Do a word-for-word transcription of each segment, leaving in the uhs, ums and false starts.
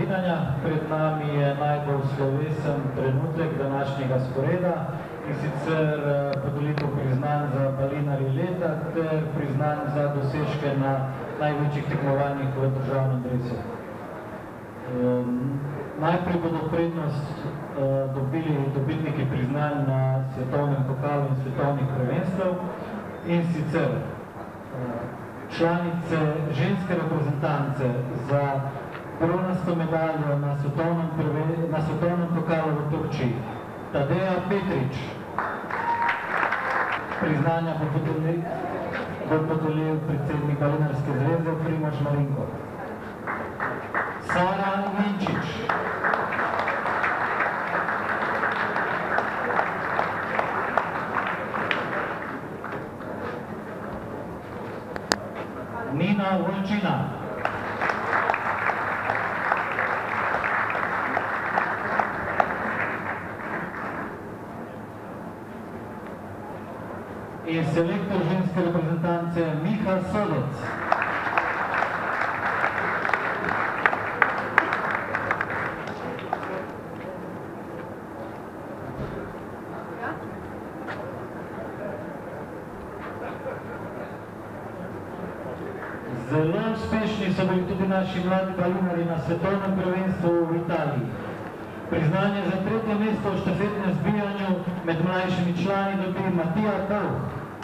strinjanja. Pred nami je najbolj slovesen trenutek današnjega sporeda, in sicer podelitev priznanj za balinarji leta ter priznanj za dosežke na največjih tekmovanjih v državnem dresu. Najprej bodo prednost dobili dobitniki priznanj na svetovnem pokalu in svetovnih prvenstev, in sicer članice ženske reprezentance za bronasto medaljo na svetovnem, na svetovnem pokalu v Turčiji, Tadeja Petrič. Priznanja bo podelil, bo podelil predsednik Balinarske zveze Primož Marinko. Sara Vinčič. Nina Volčina. In selektor ženske reprezentance Miha Sodec. Zelo uspešni so bili tudi naši mladi balinarji na svetovnem prvenstvu v Italiji. Priznanje za tretje mesto v štafetnem zbijanju med mlajšimi člani dobi Matija Kavh.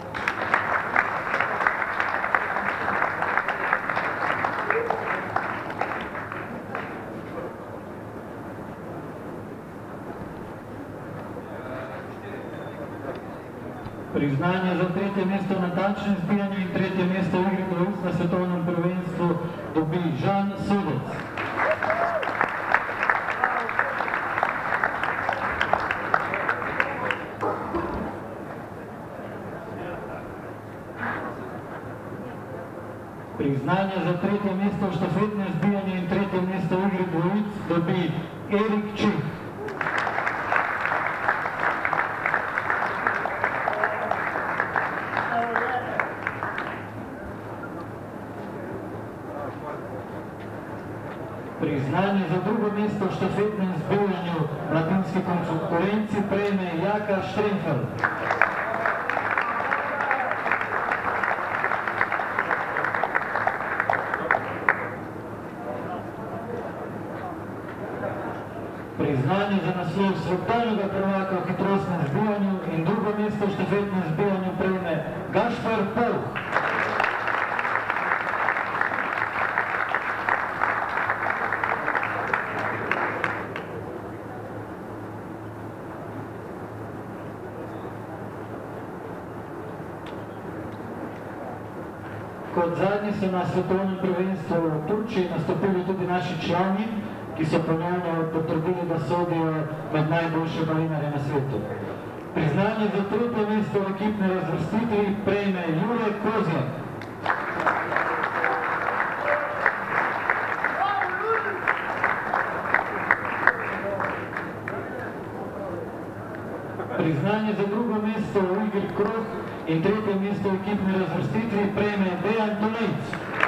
Priznanje za tretje mesto v natančnem zbijanju in tretje mesto v igri dvojic na svetovnem prvenstvu dobi Žan Sodec. Priznanje za tretje mesto v štafetnem zbijanju in tretje mesto v igri dvojic dobi Erik Čeh. Priznanje za drugo mesto v štafetnem zbijanju v latinski konkurenci prejme Jaka Štrenfel. Priznanje za naslov svetovnega prvaka v hitrostnem zbijanju in drugo mesto v štafetnem zbijanju prejme Gašper Povh. Kot zadnji so na svetovnem prvenstvu v Turčiji nastopili tudi naši člani, ki so ponovno potrdili, da sodijo med najboljše balinarje na svetu. Priznanje za tretje mesto v ekipni razvrstitvi prejme Jure Kozjak. Priznanje za drugo mesto v igri krog in tretje mesto v ekipni razvrstitvi prejme Dejan Tolejc.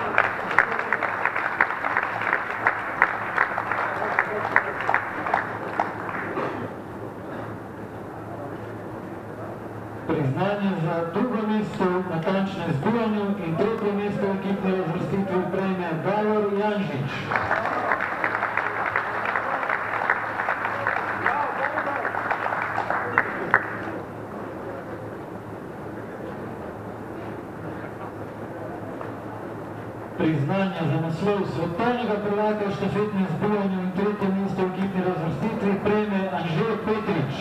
Priznanje za drugo mesto v natančnem zbijanju in tretje mesto v ekipni razvrstitvi prejme Davor Janžič. Priznanja za naslov svetovnega prvaka v štafetnem zbijanju in tretje mesto v ekipni razvrstitvi prejme Anže Petrič.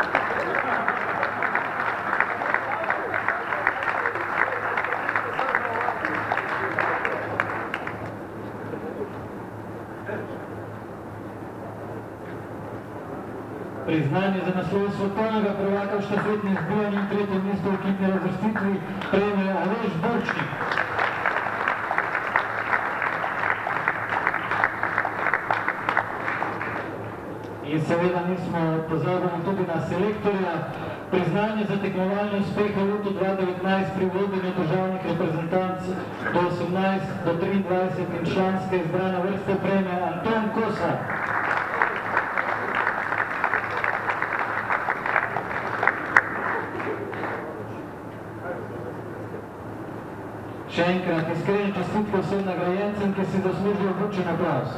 Priznanje za naslov svetovnega prvaka v štafetnem zbijanju in tretje mesto v ekipni razvrstitvi prejme Aleš Borčnik. In seveda nismo pozabili tudi na selektorja Priznanje za tekmovalne uspehe v letu dva tisoč devetnajst pri vodenju državnih reprezentanc do osemnajst do triindvajset in članske izbrane vrste prejme Anton Kosa. Še enkrat iskrene čestitke vsem nagrajencem, ki si zaslužijo bučen aplavz.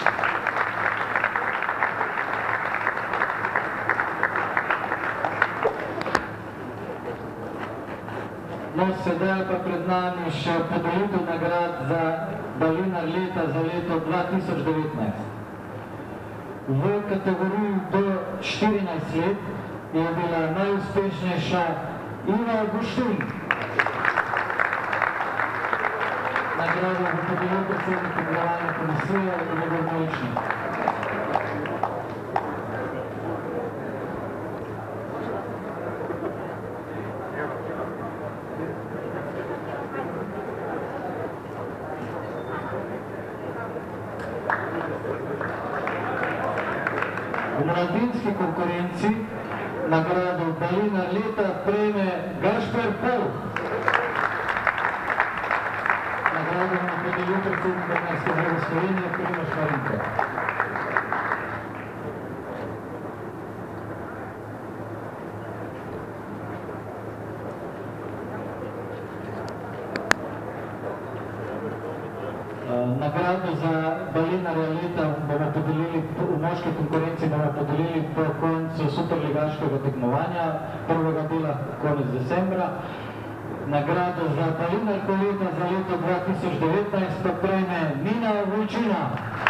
No, sedaj pa pred nami še podelitev nagrad za balinar leta za leto dva tisoč devetnajst. V kategoriji do štirinajst let je bila najuspešnejša Iva Guštin. Nagrado bo podelil predsednik Tekmovalne komisije Igor Moličnik. V mladinski konkurenci nagrado balinar leta prejme Gašper Polh. Nagrado bomo podelil predsednik Balnarske zveze Slovenije Primož Marinko. Nagrado za balinarja leta bomo podelili v moški konkurenci bomo podelili po koncu superligaškega tekmovanja, prvega dela konec decembra. Nagrado za balinarko leta za leto dva tisoč devetnajst pa prejme Nina Vojčina.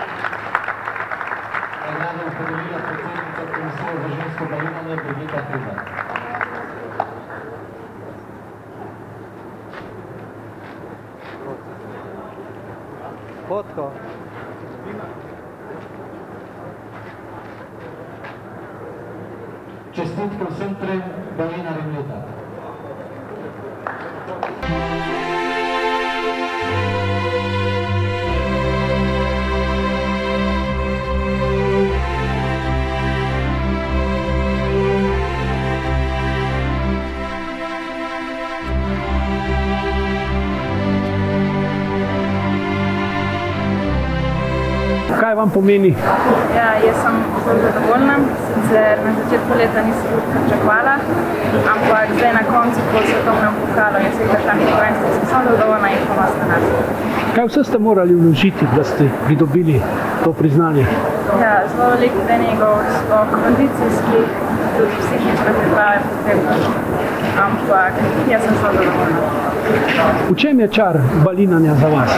Nagrado bo podelila predsednica komisije za žensko balinanje Brigita Hribar. Fotko. Čestitke vsem trem balinarjem leta. Kaj vam pomeni? Ja, jaz sem zelo zadovoljna, sicer na začetku leta nisem pričakovala, ampak zdaj na koncu po svetovnem pokalu in vseh državnih prvenstvih sem samo zadovoljna in ponosna nase. Kaj vse ste morali vložiti, da ste pridobili to priznanje? Ja, zelo veliko treningov, sploh kondicijskih, tudi psihične priprave potrebno, ampak jaz sem zelo zadovoljna. V čem je čar balinanja za vas?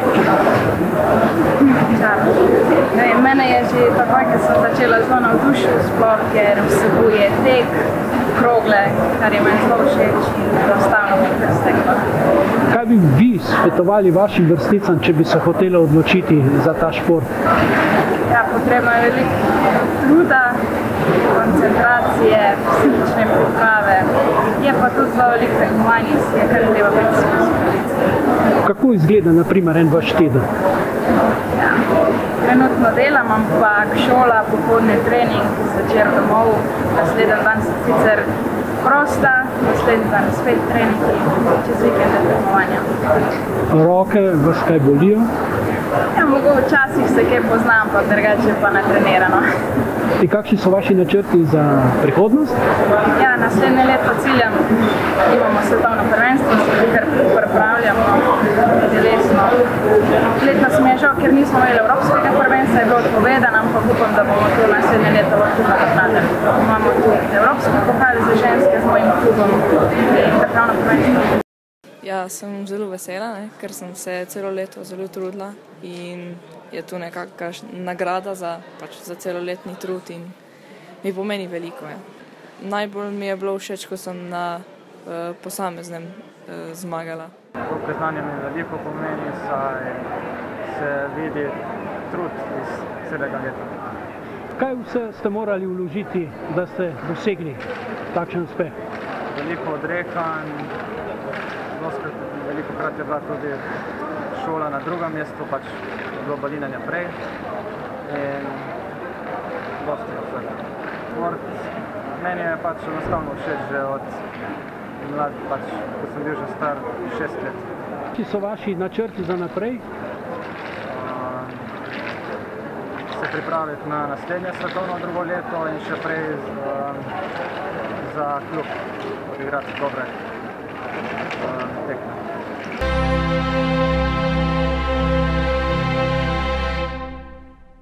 Čar. Mene je že takoj, ko sem začela zelo navdušil, sploh ker vsebuje tek, krogle, kar je meni zelo všeč in enostavno mi kar steklo. Kaj bi vi svetovali vašim vrstnicam, če bi se hoteli odločiti za ta šport? Ja, potrebno je veliko truda, koncentracije, psihične priprave, je pa tudi zelo veliko tekmovanj, je kar treba biti sposobni. Kako izgleda, na primer, en vaš teden? Ja, trenutno delam, ampak šola, popoldne trening, zvečer domov, naslednji dan sicer prosta, naslednji dan spet trening in čez vikende tekmovanja. Roke vas kaj bolijo? Ja, mogoče včasih se kaj poznam, pa drugače pa natrenirano. In kakšni so vaši načrti za prihodnost? Ja, naslednje leto ciljam, imamo svetovno prvenstvo, se kar pripravljamo telesno. Letos mi je žal, ker nismo imeli evropskega prvenstva, je bilo odpovedano, ampak upam, da bomo to naslednje leto lahko nadoknadili. Imamo tudi evropski pokal za ženske z mojim klubom in državno prvenstvo. Ja, sem zelo vesela, ne, ker sem se celo leto zelo trudila in je tu nekakšna nagrada za, pač, za celoletni trud in mi pomeni veliko. Ja. Najbolj mi je bilo všeč, ko sem na uh, posameznem uh, zmagala. To priznanje mi veliko pomeni, saj se vidi trud iz celega leta. Kaj vse ste morali vložiti, da ste dosegli takšen uspeh? Veliko odrekanj, veliko krat je bila tudi šola na drugem mestu, pač bilo balinanje prej in dosti vsega. Šport Meni je pač enostavno všeč že od mlad, pač, ko sem bil že star šest let. Ki so vaši načrti za naprej? Uh, se pripraviti na naslednje svetovno drugo leto in še prej uh, za klub odigrati dobre uh, tekme.